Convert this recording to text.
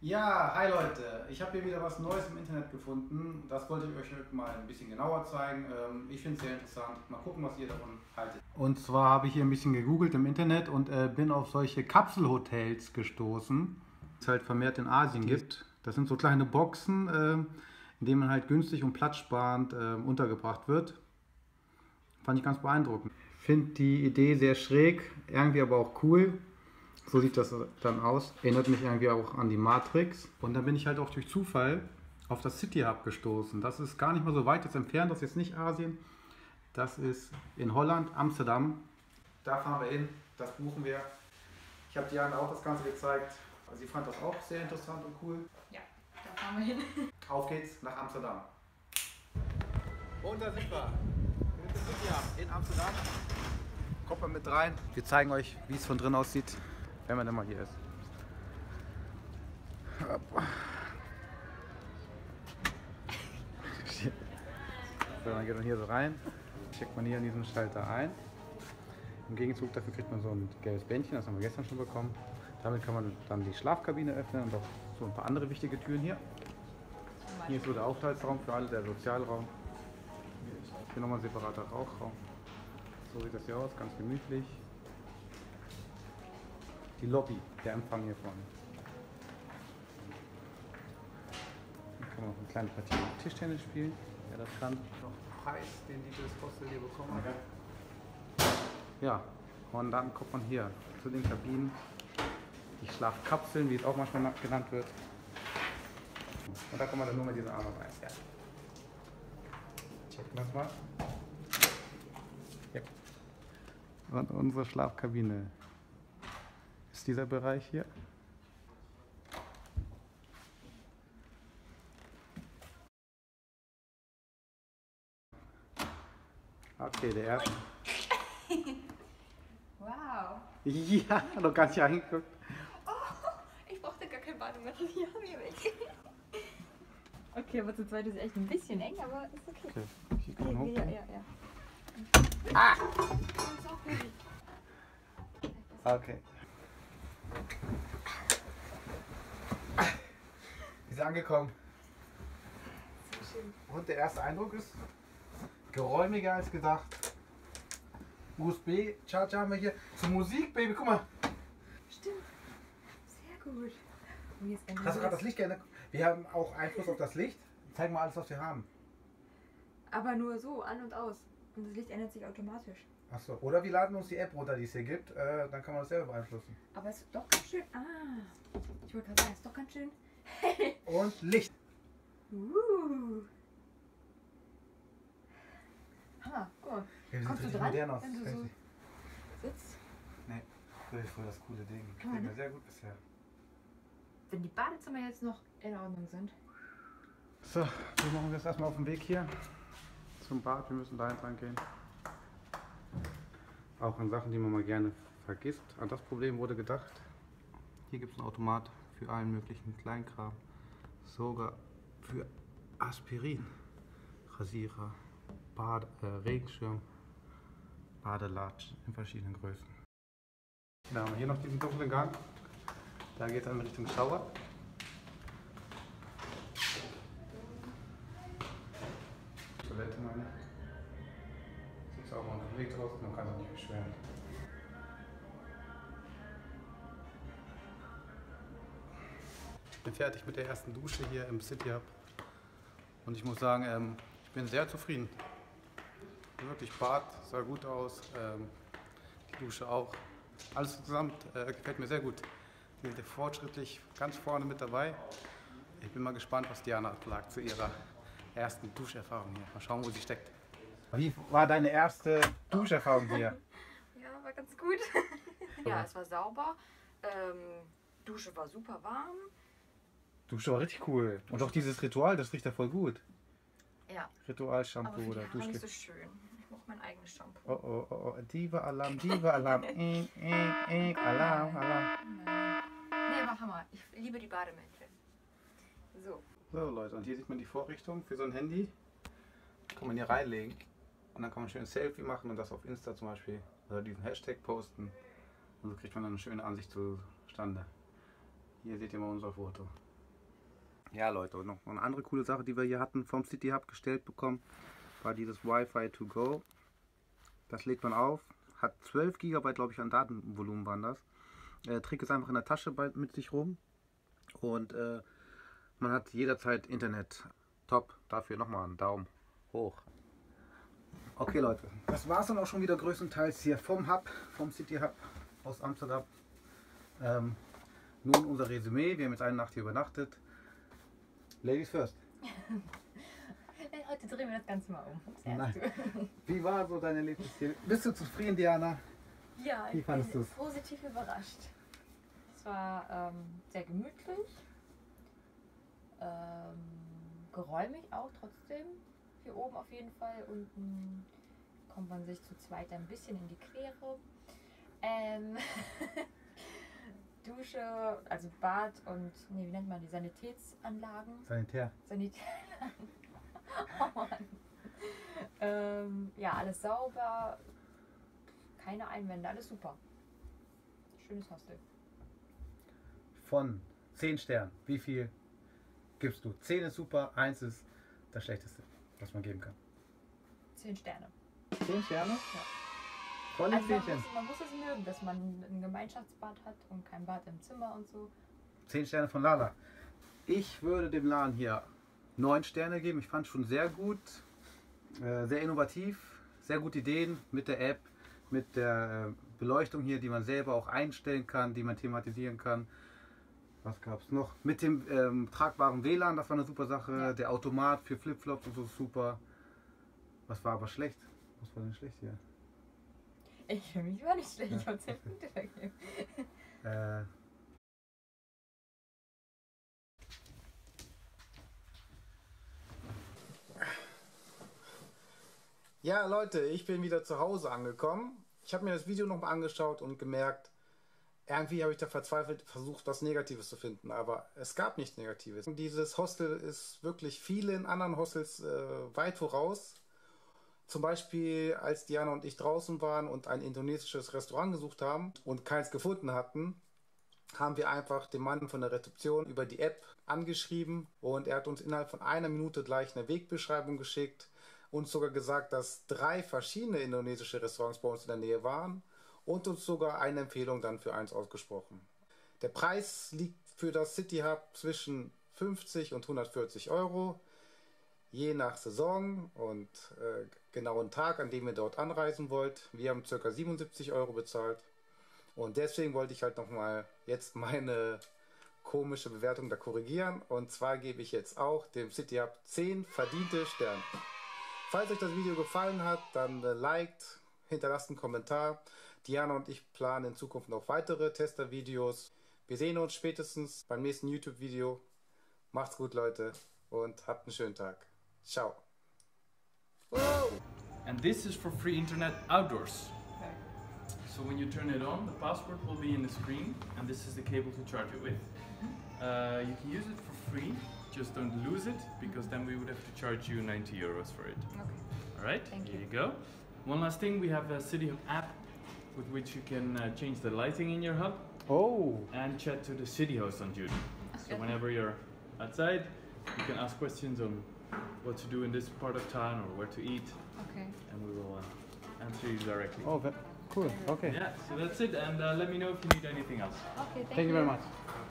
Ja, hi Leute, ich habe hier wieder was Neues im Internet gefunden. Das wollte ich euch heute mal ein bisschen genauer zeigen. Ich finde es sehr interessant. Mal gucken, was ihr davon haltet. Und zwar habe ich hier ein bisschen gegoogelt im Internet und bin auf solche Kapselhotels gestoßen, die es halt vermehrt in Asien gibt. Das sind so kleine Boxen, in denen man halt günstig und platzsparend untergebracht wird. Fand ich ganz beeindruckend. Finde die Idee sehr schräg, irgendwie aber auch cool. So sieht das dann aus. Erinnert mich irgendwie auch an die Matrix. Und dann bin ich halt auch durch Zufall auf das City Hub gestoßen. Das ist gar nicht mal so weit jetzt entfernt. Das ist jetzt nicht Asien. Das ist in Holland, Amsterdam. Da fahren wir hin. Das buchen wir. Ich habe Diana auch das Ganze gezeigt. Sie fand das auch sehr interessant und cool. Ja, da fahren wir hin. Auf geht's nach Amsterdam. Und da sind wir. Wir sind im City Hub in Amsterdam. Kommt mal mit rein. Wir zeigen euch, wie es von drin aussieht, wenn man denn mal hier ist. So, dann geht man hier so rein, checkt man hier in diesen Schalter ein. Im Gegenzug dafür kriegt man so ein gelbes Bändchen, das haben wir gestern schon bekommen. Damit kann man dann die Schlafkabine öffnen und auch so ein paar andere wichtige Türen hier. Hier ist so der Aufenthaltsraum für alle, der Sozialraum. Hier nochmal ein separater Rauchraum. So sieht das hier aus, ganz gemütlich. Die Lobby, der Empfang hier vorne. Hier kann man noch eine kleine Partie Tischtennis spielen, wer das kann. Noch Preis, den dieses Hostel hier bekommen hat. Ja, und dann kommt man hier zu den Kabinen, die Schlafkapseln, wie es auch manchmal genannt wird. Und da kommt man dann nur mit dieser Arme rein. Ja. Checken wir das mal. Ja. Und unsere Schlafkabine ist dieser Bereich hier. Okay, der erste. Wow. Ja, noch gar nicht reingeguckt. Oh, ich brauchte gar kein Badematerial mehr weg. Okay, aber zu zweit ist echt ein bisschen eng, aber ist okay. Okay, hier kann man hoch. Ja, ja, ja. Ah! Das ist auch gut. Okay. Wir sind angekommen. So schön. Und der erste Eindruck ist geräumiger als gedacht. USB-Charger haben wir hier. Zur Musik, Baby, guck mal. Stimmt. Sehr gut. Und jetzt Hast du gerade das Licht geändert? Wir haben auch Einfluss auf das Licht. Zeig mal alles, was wir haben. Aber nur so, an und aus. Und das Licht ändert sich automatisch. Achso, oder wir laden uns die App runter, die es hier gibt. Dann kann man das selber beeinflussen. Aber es ist doch ganz schön. Ah. Ich wollte gerade sagen, es ist doch ganz schön. Und Licht. Hammer, guck mal. Ja, wir Kommst sind du richtig dran, modern aus. wenn du so sitzt? Nee, das ist voll das coole Ding. Kann man Gefällt mir nicht? sehr gut bisher. Wenn die Badezimmer jetzt noch in Ordnung sind. So, wir machen jetzt erstmal auf dem Weg hier zum Bad. Wir müssen da entlang gehen. Auch an Sachen, die man mal gerne vergisst. An das Problem wurde gedacht. Hier gibt es einen Automat für allen möglichen Kleinkram. Sogar für Aspirin, Rasierer, Regenschirm, Badelatschen in verschiedenen Größen. Dann haben wir hier noch diesen dunklen Gang. Da geht es dann in Richtung Shower. Toilette meine. Sieht sauber und gepflegt aus, man kann sich nicht beschweren. Ich bin fertig mit der ersten Dusche hier im City Hub. Und ich muss sagen, ich bin sehr zufrieden. Wirklich, Bad sah gut aus, die Dusche auch. Alles zusammen gefällt mir sehr gut. Die sind fortschrittlich ganz vorne mit dabei. Ich bin mal gespannt, was Diana sagt zu ihrer ersten Duscherfahrung hier. Mal schauen, wo sie steckt. Wie war deine erste Duscherfahrung hier? Ja, war ganz gut. Ja, es war sauber. Dusche war super warm. Dusche war richtig cool. Und auch dieses Ritual, das riecht ja voll gut. Ja, Ritual, aber Shampoo für oder die Haare nicht Duschgel. so schön. Ich brauche mein eigenes Shampoo. Oh, oh, oh, oh, Diva-Alarm, Diva-Alarm, Alarm, Alarm. Nein. Nee, war Hammer. Ich liebe die Bademäntel. So. So Leute, und hier sieht man die Vorrichtung für so ein Handy. Kann man hier reinlegen und dann kann man schön ein Selfie machen und das auf Insta zum Beispiel oder diesen Hashtag posten. Und so kriegt man dann eine schöne Ansicht zustande. Hier seht ihr mal unser Foto. Ja Leute, und noch eine andere coole Sache, die wir hier hatten vom City Hub gestellt bekommen, war dieses Wi-Fi to go. Das legt man auf, hat 12 GB glaube ich an Datenvolumen waren das. Trägt es einfach in der Tasche mit sich rum und man hat jederzeit Internet. Top, dafür nochmal einen Daumen hoch. Okay Leute, das war es dann auch schon wieder größtenteils hier vom Hub, vom City Hub aus Amsterdam. Nun unser Resümee, wir haben jetzt eine Nacht hier übernachtet. Ladies first. Heute drehen wir das Ganze mal um. Nein. Wie war so dein Erlebnis hier? Bist du zufrieden, Diana? Ja, Wie ich fandest bin du's? positiv überrascht. Es war sehr gemütlich, geräumig auch trotzdem. Hier oben auf jeden Fall. Unten kommt man sich zu zweit ein bisschen in die Quere. Dusche, also Bad und, nee, wie nennt man die, Sanitätsanlagen? Sanitäranlagen. Oh Mann. Ja, alles sauber, keine Einwände, alles super. Schönes Hostel. Von 10 Sternen, wie viel gibst du? 10 ist super, 1 ist das Schlechteste, was man geben kann. 10 Sterne. 10 Sterne? Ja. Voll Also 10 Sterne. man muss es mögen, dass man ein Gemeinschaftsbad hat und kein Bad im Zimmer und so. 10 Sterne von Lala. Ich würde dem Laden hier 9 Sterne geben. Ich fand es schon sehr gut, sehr innovativ, sehr gute Ideen mit der App, mit der Beleuchtung hier, die man selber auch einstellen kann, die man thematisieren kann. Was gab es noch? Mit dem tragbaren WLAN, das war eine super Sache. Ja. Der Automat für Flipflops und so super. Was war aber schlecht? Was war denn schlecht hier? Ich für mich war nicht schlecht, ich habe 10 Punkte vergeben. Ja, Leute, ich bin wieder zu Hause angekommen. Ich habe mir das Video nochmal angeschaut und gemerkt, irgendwie habe ich da verzweifelt versucht, was Negatives zu finden, aber es gab nichts Negatives. Dieses Hostel ist wirklich vielen anderen Hostels weit voraus. Zum Beispiel, als Diana und ich draußen waren und ein indonesisches Restaurant gesucht haben und keins gefunden hatten, haben wir einfach den Mann von der Rezeption über die App angeschrieben und er hat uns innerhalb von einer Minute gleich eine Wegbeschreibung geschickt, uns sogar gesagt, dass 3 verschiedene indonesische Restaurants bei uns in der Nähe waren und uns sogar eine Empfehlung dann für eins ausgesprochen. Der Preis liegt für das City Hub zwischen 50 und 140 Euro, je nach Saison und genauen Tag, an dem ihr dort anreisen wollt. Wir haben ca. 77 Euro bezahlt und deswegen wollte ich halt nochmal jetzt meine komische Bewertung da korrigieren und zwar gebe ich jetzt auch dem City Hub 10 verdiente Sterne. Falls euch das Video gefallen hat, dann liked, hinterlasst einen Kommentar. Diana und ich planen in Zukunft noch weitere Tester-Videos. Wir sehen uns spätestens beim nächsten YouTube-Video. Macht's gut, Leute, und habt einen schönen Tag. Ciao. Whoa. And this is for free internet outdoors. So when you turn it on, the password will be in the screen, and this is the cable to charge it with. You can use it for free, just don't lose it, because then we would have to charge you 90 euros for it. Okay. Alright, Thank here you. you go. One last thing, we have a City Hub app with which you can change the lighting in your hub Oh. and chat to the city host on duty. So Okay. whenever you're outside, you can ask questions on what to do in this part of town or where to eat, Okay. and we will answer you directly. Oh, cool. Okay. Yeah, so that's it, and let me know if you need anything else. Okay, Thank you very much.